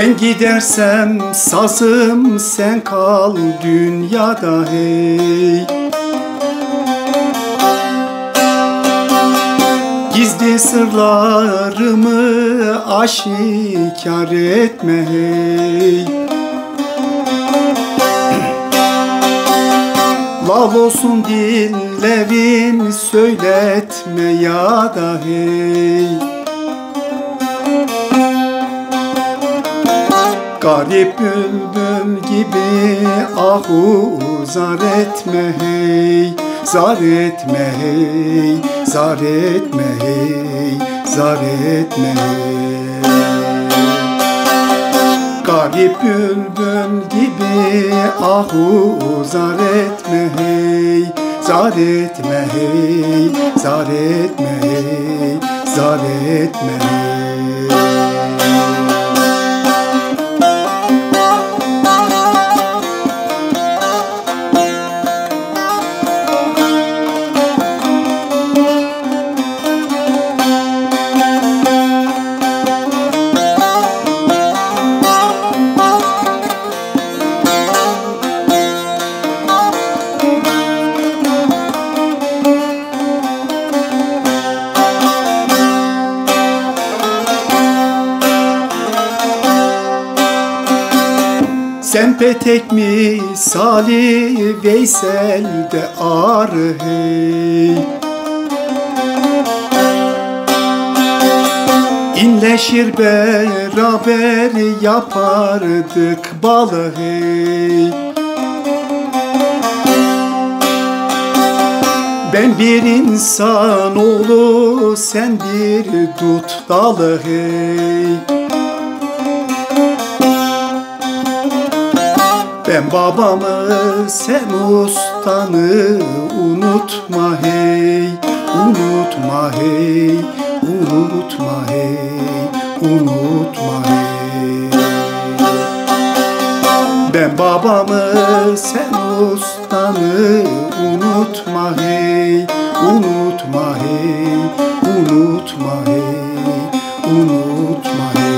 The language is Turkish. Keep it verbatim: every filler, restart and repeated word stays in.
Ben gidersem sazım, sen kal dünyada hey. Gizli sırlarımı aşikar etme hey. Lal olsun dillerim, söyletme ya da hey. Garip bülbül gibi ahu zar etme hey. Zar etme hey, zar etme hey, zar etme hey. Garip bülbül gibi ahu zar etme hey. Zar etme hey, zar etme hey, zar etme hey. Sen petek misali Veysel'de arı hey. İnleşir beraber yapardık balı hey. Ben bir insan oğlu, sen bir dut dalı hey. Ben babamı, sen ustanı unutma hey. Unutma hey, unutma hey, unutma hey. Ben babamı, sen ustanı unutma hey. Unutma hey, unutma hey, unutma hey.